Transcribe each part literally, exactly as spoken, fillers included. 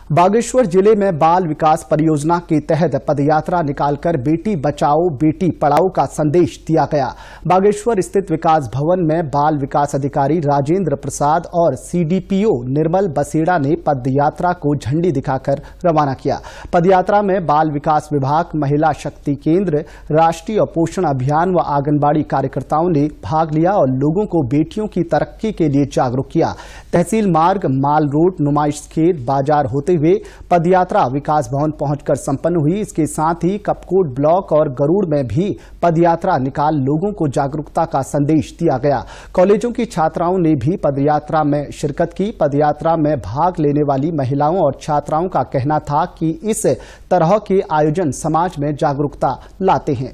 बागेश्वर जिले में बाल विकास परियोजना के तहत पदयात्रा निकालकर बेटी बचाओ बेटी पढ़ाओ का संदेश दिया गया। बागेश्वर स्थित विकास भवन में बाल विकास अधिकारी राजेंद्र प्रसाद और सीडीपीओ निर्मल बसेड़ा ने पदयात्रा को झंडी दिखाकर रवाना किया। पदयात्रा में बाल विकास विभाग, महिला शक्ति केंद्र, राष्ट्रीय पोषण अभियान व आंगनबाड़ी कार्यकर्ताओं ने भाग लिया और लोगों को बेटियों की तरक्की के लिए जागरूक किया। तहसील मार्ग, माल रोड, नुमाइश खेत, बाजार होते हुए पदयात्रा विकास भवन पहुंचकर संपन्न हुई। इसके साथ ही कपकोट ब्लॉक और गरुड़ में भी पदयात्रा निकाल लोगों को जागरूकता का संदेश दिया गया। कॉलेजों की छात्राओं ने भी पदयात्रा में शिरकत की। पदयात्रा में भाग लेने वाली महिलाओं और छात्राओं का कहना था कि इस तरह के आयोजन समाज में जागरूकता लाते हैं।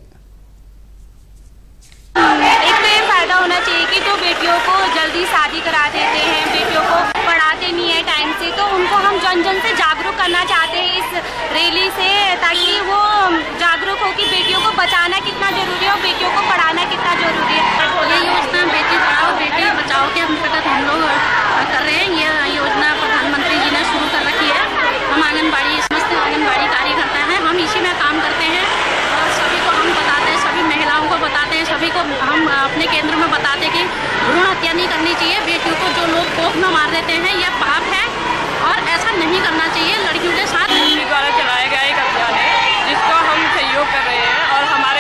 एक तो ये फायदा होना चाहिए कि जो बेटियों को जल्दी शादी करा देते हैं, बेटियों को पढ़ाते नहीं है टाइम से, तो उनको हम जन जन से जागरूक करना चाहते हैं इस रैली से, ताकि वो जागरूक हो कि बेटियों को बचाना कितना जरूरी है और बेटियों को पढ़ाना कितना जरूरी है। ये योजना बेटी पढ़ाओ बेटी बचाओ के अंतर्गत हम लोग कर रहे हैं। ये योजना प्रधानमंत्री जी ने शुरू कर रखी है। हम आंगनबाड़ी समस्त आंगनबाड़ी कार्यकर्ता हैं, हम इसी में काम करते हैं और सभी को हम बताते हैं, सभी महिलाओं को बताते हैं, सभी को हम अपने केंद्र में बताते हैं कि भ्रूण हत्या नहीं करनी चाहिए। बेटियों को जो लोग कोख में मार देते हैं यह पाप है और ऐसा नहीं करना चाहिए। लड़कियों के साथ द्वारा चलाया गया एक अभियान है जिसका हम सहयोग कर रहे हैं और हमारे